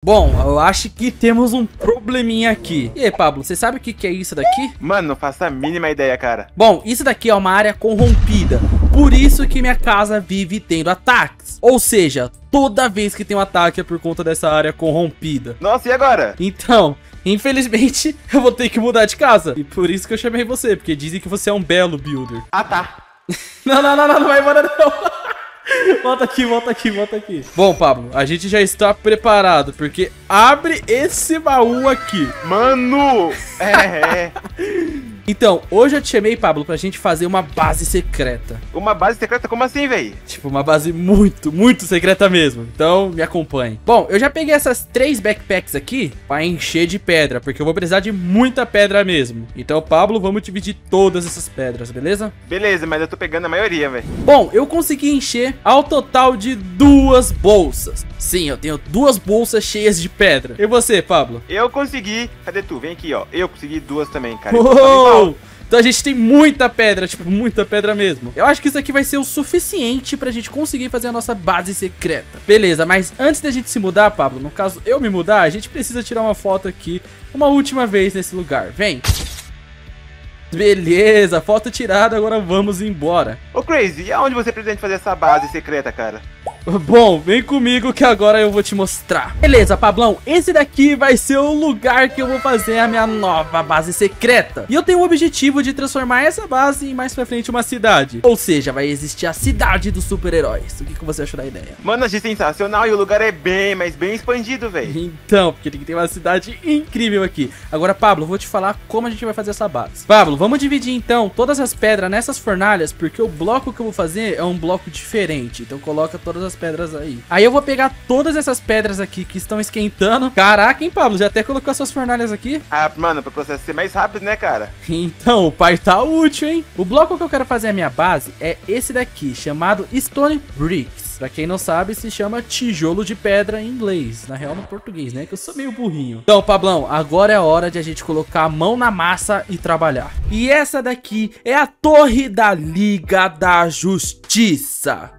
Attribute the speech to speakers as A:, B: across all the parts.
A: Bom, eu acho que temos um probleminha aqui. E aí, Pablo, você sabe o que é isso daqui?
B: Mano, não faço a mínima ideia, cara.
A: Bom, isso daqui é uma área corrompida. Por isso que minha casa vive tendo ataques. Ou seja, toda vez que tem um ataque é por conta dessa área corrompida.
B: Nossa, e agora?
A: Então, infelizmente, eu vou ter que mudar de casa. E por isso que eu chamei você, porque dizem que você é um belo builder.
B: Ah, tá.
A: Não vai embora não. Volta aqui. Bom, Pablo, a gente já está preparado, porque abre esse baú aqui.
B: Mano!
A: Então, hoje eu te chamei, Pablo, pra gente fazer uma base secreta.
B: Uma base secreta? Como assim, véi?
A: Tipo, uma base muito secreta mesmo. Então, me acompanhe. Bom, eu já peguei essas 3 backpacks aqui pra encher de pedra, porque eu vou precisar de muita pedra mesmo. Então, Pablo, vamos dividir todas essas pedras, beleza?
B: Beleza, mas eu tô pegando a maioria, véi.
A: Bom, eu consegui encher ao total de 2 bolsas. Sim, eu tenho 2 bolsas cheias de pedra. E você, Pablo?
B: Eu consegui. Cadê tu? Vem aqui, ó. Eu consegui 2 também, cara.
A: Então a gente tem muita pedra, tipo, muita pedra mesmo. Eu acho que isso aqui vai ser o suficiente pra gente conseguir fazer a nossa base secreta. Beleza, mas antes da gente se mudar, Pablo, no caso eu me mudar, a gente precisa tirar uma foto aqui uma última vez nesse lugar. Vem. Beleza, foto tirada, agora vamos embora.
B: Ô, Crazy, e aonde você pretende fazer essa base secreta, cara?
A: Bom, vem comigo que agora eu vou te mostrar. Beleza, Pablão, esse daqui vai ser o lugar que eu vou fazer a minha nova base secreta. E eu tenho o objetivo de transformar essa base em mais pra frente uma cidade. Ou seja, vai existir a cidade dos super-heróis. O que você achou da ideia?
B: Mano, achei sensacional e o lugar é bem expandido, velho.
A: Então, porque tem que ter uma cidade incrível aqui. Agora, Pablo, eu vou te falar como a gente vai fazer essa base. Pablo, vamos dividir então todas as pedras nessas fornalhas, porque o bloco que eu vou fazer é um bloco diferente. Então coloca todas as pedras aí. Aí eu vou pegar todas essas pedras aqui que estão esquentando. Caraca, hein, Pablo? Já até colocou as suas fornalhas aqui?
B: Ah, mano, pro processo ser mais rápido, né, cara?
A: Então, o pai tá útil, hein? O bloco que eu quero fazer a minha base é esse daqui, chamado Stone Bricks. Pra quem não sabe, se chama tijolo de pedra em inglês. Na real, no português, né? Que eu sou meio burrinho. Então, Pablão, agora é a hora de a gente colocar a mão na massa e trabalhar. E essa daqui é a Torre da Liga da Justiça.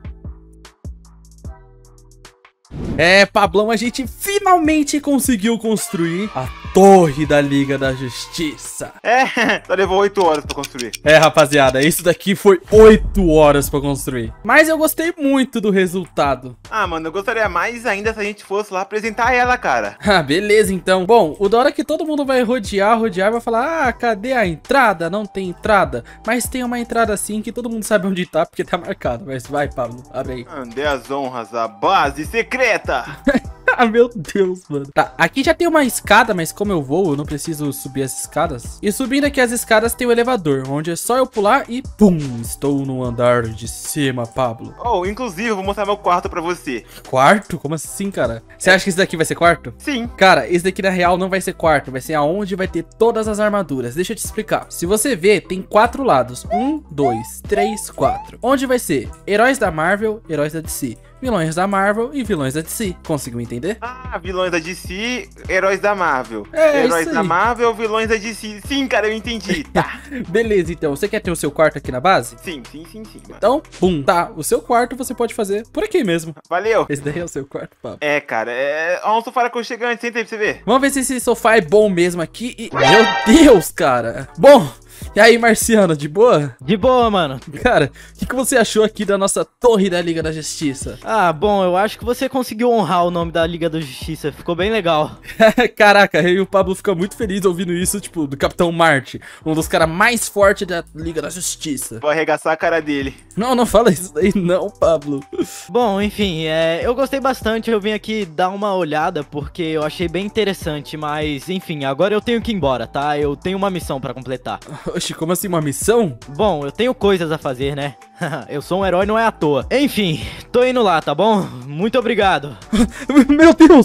A: É, Pablão, a gente finalmente conseguiu construir a Torre da Liga da Justiça.
B: É, só levou 8 horas pra construir.
A: É, rapaziada, isso daqui foi 8 horas pra construir. Mas eu gostei muito do resultado.
B: Ah, mano, eu gostaria mais ainda se a gente fosse lá apresentar ela, cara.
A: Ah, beleza, então. Bom, o da hora que todo mundo vai rodear e vai falar: ah, cadê a entrada? Não tem entrada. Mas tem uma entrada sim que todo mundo sabe onde tá, porque tá marcado. Mas vai, Pablo, abre aí.
B: Dê as honras à base secreta.
A: Ah, meu Deus, mano. Tá, aqui já tem uma escada, mas como eu vou, eu não preciso subir as escadas. E subindo aqui as escadas tem o elevador, onde é só eu pular e pum, estou no andar de cima, Pablo.
B: Oh, inclusive, eu vou mostrar meu quarto pra você.
A: Quarto? Como assim, cara? Você acha que esse daqui vai ser quarto?
B: Sim.
A: Cara, esse daqui na real não vai ser quarto, vai ser aonde vai ter todas as armaduras. Deixa eu te explicar. Se você ver, tem 4 lados. 1, 2, 3, 4. Onde vai ser heróis da Marvel, heróis da DC. Vilões da Marvel e vilões da DC. Conseguiu entender?
B: Ah, vilões da DC, heróis da Marvel.
A: É,
B: heróis
A: isso
B: da
A: aí.
B: Marvel, vilões da DC. Sim, cara, eu entendi. Tá.
A: Beleza, então. Você quer ter o seu quarto aqui na base?
B: Sim, mano.
A: Então, pum. Tá, o seu quarto você pode fazer por aqui mesmo.
B: Valeu.
A: Esse daí é o seu quarto, Pablo.
B: É, cara, ó, um sofá aconchegante. Senta aí pra você ver.
A: Vamos ver se esse sofá é bom mesmo aqui. E... meu Deus, cara. Bom... e aí, Marciano, de boa?
C: De boa, mano.
A: Cara, o que você achou aqui da nossa Torre da Liga da Justiça?
C: Ah, bom, eu acho que você conseguiu honrar o nome da Liga da Justiça. Ficou bem legal.
A: Caraca, eu e o Pablo ficam muito felizes ouvindo isso, tipo, do Capitão Marte, um dos caras mais fortes da Liga da Justiça.
B: Vou arregaçar a cara dele.
A: Não fala isso daí não, Pablo.
C: Bom, enfim, eu gostei bastante. Eu vim aqui dar uma olhada porque eu achei bem interessante. Mas, enfim, agora eu tenho que ir embora, tá? Eu tenho uma missão pra completar.
A: Oxi, como assim, uma missão?
C: Bom, eu tenho coisas a fazer, né? Eu sou um herói, não é à toa. Enfim, tô indo lá, tá bom? Muito obrigado.
A: Meu Deus!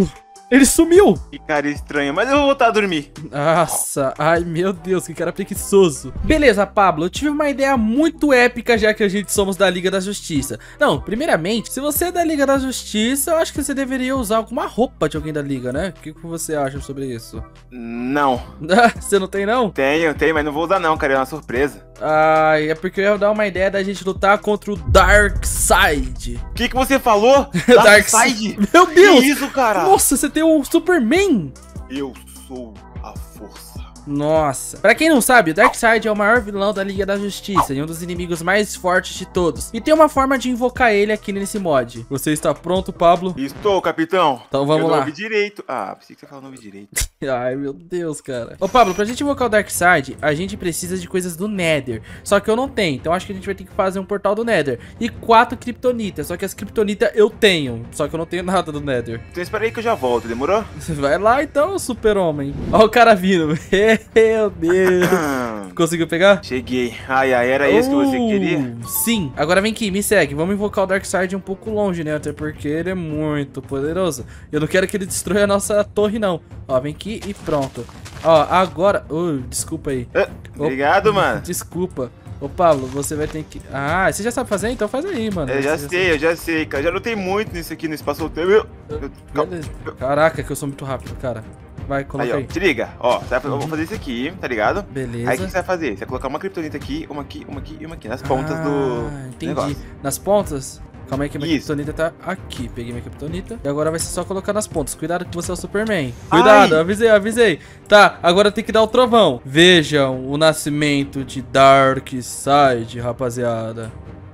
A: Ele sumiu!
B: Que cara estranho, mas eu vou voltar a dormir.
A: Nossa, ai meu Deus, que cara preguiçoso. Beleza, Pablo, eu tive uma ideia muito épica já que a gente somos da Liga da Justiça. Não, primeiramente, se você é da Liga da Justiça, eu acho que você deveria usar alguma roupa de alguém da Liga, né? O que você acha sobre isso?
B: Não.
A: Você não tem, não?
B: Tenho, mas não vou usar não, cara, é uma surpresa.
A: Ai, é porque eu ia dar uma ideia da gente lutar contra o Darkseid.
B: O que você falou?
A: Darkseid? Meu Deus!
B: Que isso, cara?
A: Nossa, você tem ser o Superman.
B: Eu sou a força.
A: Nossa. Pra quem não sabe, o Darkseid é o maior vilão da Liga da Justiça e um dos inimigos mais fortes de todos. E tem uma forma de invocar ele aqui nesse mod. Você está pronto, Pablo?
B: Estou, capitão.
A: Então vamos lá.
B: Eu não ouvi direito. Ah, pensei que você falou o nome direito.
A: Ai, meu Deus, cara. Ô, Pablo, pra gente invocar o Darkseid, a gente precisa de coisas do Nether. Só que eu não tenho, então acho que a gente vai ter que fazer um portal do Nether. E 4 Kryptonitas, só que as Kryptonitas eu tenho. Só que eu não tenho nada do Nether.
B: Então espera aí que eu já volto, demorou?
A: Vai lá então, super-homem. Ó o cara vindo. Meu Deus. Conseguiu pegar?
B: Cheguei. Ai, era isso que você queria?
A: Sim. Agora vem aqui, me segue. Vamos invocar o Darkseid um pouco longe, né? Até porque ele é muito poderoso. Eu não quero que ele destrua a nossa torre, não. Ó, vem aqui e pronto. Ó, agora... desculpa aí.
B: Obrigado, mano.
A: Desculpa. Ô, Pablo, você vai ter que... Ah, você já sabe fazer? Então faz aí, mano.
B: Eu já sei, cara. Já lutei muito nisso aqui no espaço-tempo.
A: Beleza. Caraca, que eu sou muito rápido, cara. Vai, coloca aí.
B: Ó, te liga. Ó, eu vou fazer isso aqui, tá ligado?
A: Beleza.
B: Aí o que você vai fazer? Você vai colocar uma Kryptonita aqui, uma aqui e uma aqui. Nas pontas do
A: entendi.
B: negócio.
A: Nas pontas? Calma aí que minha Kryptonita tá aqui. Peguei minha Kryptonita. E agora vai ser só colocar nas pontas. Cuidado que você é o Superman. Cuidado, avisei. Tá, agora tem que dar o trovão. Vejam o nascimento de Darkseid, rapaziada.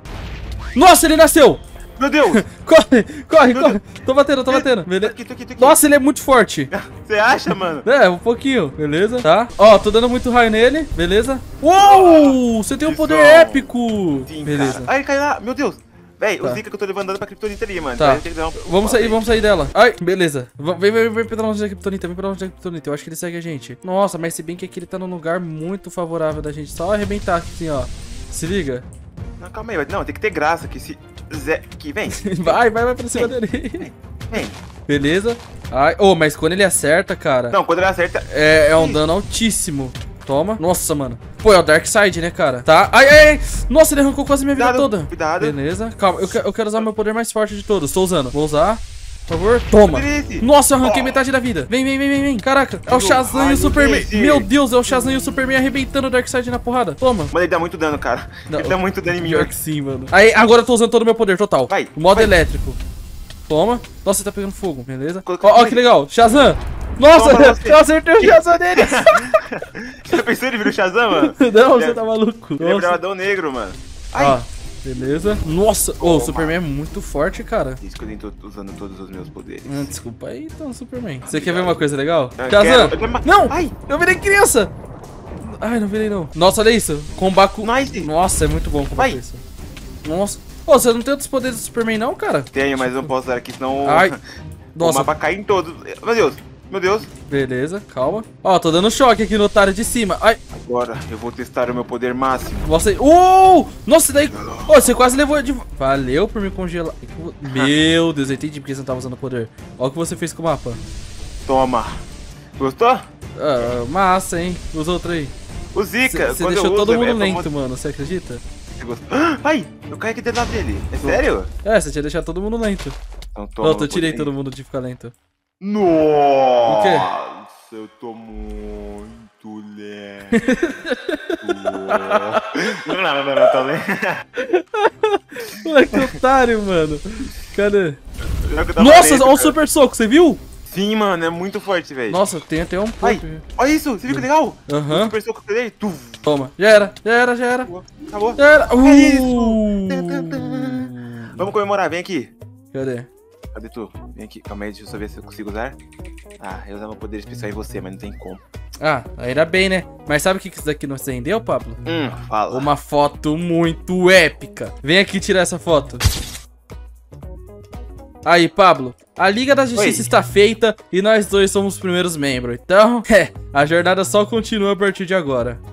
A: Nossa, ele nasceu!
B: Meu Deus!
A: corre. Tô batendo. Beleza.
B: Tô aqui.
A: Nossa, ele é muito forte.
B: Você acha, mano?
A: É, um pouquinho. Beleza, tá. Ó, tô dando muito raio nele. Beleza. Uou! Você tem um poder épico.
B: Sim,
A: beleza.
B: Cara. Ai, ele caiu lá. Meu Deus. Véi,
A: Tá.
B: o Zika que eu tô levantando pra Kryptonita ali, mano.
A: Tá.
B: Vamos
A: Vamos sair dela. Ai, beleza. Vem pra longe da Kryptonita, Eu acho que ele segue a gente. Nossa, mas se bem que aqui ele tá num lugar muito favorável da gente. Só arrebentar aqui, assim, ó. Se liga.
B: Não, calma aí. Não, tem que ter graça aqui. Aqui, vem.
A: Vai pra cima dele.
B: Vem.
A: Beleza. Ai, mas quando ele acerta, cara...
B: Não, quando ele acerta...
A: É um dano altíssimo. Toma. Nossa, mano. Pô, é o Darkseid, né, cara? Tá. Ai. Nossa, ele arrancou quase minha vida toda.
B: Cuidado.
A: Beleza. Calma, eu quero usar meu poder mais forte de todos. Tô usando. Vou usar. Por favor. Toma. Nossa, eu arranquei metade da vida. Vem. Caraca, é o Shazam e o Superman. Meu Deus, é o Shazam e o Superman arrebentando o Darkseid na porrada. Toma.
B: Mano, ele dá muito dano, cara. Ele dá muito dano em mim.
A: Pior que sim, mano. Aí, agora eu tô usando todo o meu poder total.
B: Vai.
A: O modo elétrico. Toma. Nossa, ele tá pegando fogo. Beleza. Ó, que legal. Shazam. Nossa, eu acertei o Shazam dele.
B: Você pensou ele vira o Shazam, mano?
A: Não, você tá maluco.
B: Ele é bravadão negro, mano.
A: Ai. Ó, beleza. Nossa, o Superman é muito forte, cara.
B: Isso que eu nem tô usando todos os meus poderes.
A: Desculpa aí, então, Superman. Você quer ver uma coisa legal?
B: Eu
A: Shazam!
B: quero.
A: Não!
B: Ai.
A: Eu virei criança! Ai, não virei não. Nossa, olha isso. Combaco.
B: Nice.
A: Nossa, é muito bom combater isso. Nossa. Ô, você não tem outros poderes do Superman não, cara?
B: Tenho, mas eu não posso usar aqui, senão
A: Ai.
B: o
A: Nossa.
B: mapa cai em todos. Meu Deus.
A: Beleza, calma. Ó, tô dando choque aqui no otário de cima. Ai.
B: Agora eu vou testar o meu poder máximo.
A: Nossa, nossa, daí... você quase levou de... Valeu por me congelar. Meu Deus, eu entendi porque você não tava usando o poder. Olha o que você fez com o mapa.
B: Toma. Gostou?
A: Massa, hein? Usa outro aí.
B: O Zika.
A: Você deixou todo mundo lento, mano. Você acredita?
B: Você gostou? Ai, eu caí aqui dentro dele. É sério?
A: Você tinha deixado todo mundo lento.
B: Então toma.
A: Pronto, eu tirei todo mundo de ficar lento.
B: Nossa,
A: o quê?
B: Eu tô muito lento. não, tô lento.
A: Moleque otário, mano. Cadê?
B: Nossa,
A: olha o super soco, você viu?
B: Sim, mano, é muito forte, velho.
A: Nossa, tem até um pouco.
B: Olha isso, você viu que legal?
A: Aham.
B: O super soco que eu dei.
A: Toma, já era.
B: Acabou.
A: Já era.
B: É isso. Vamos comemorar, vem aqui.
A: Cadê
B: tu? Vem aqui, calma aí, deixa eu só ver se eu consigo usar. Eu usar meu poder especial em você, mas não tem como.
A: Ainda bem, né? Mas sabe o que isso daqui nos rendeu, Pablo?
B: Fala.
A: Uma foto muito épica. Vem aqui tirar essa foto. Aí, Pablo, a Liga da Justiça está feita e nós dois somos os primeiros membros. Então, a jornada só continua a partir de agora.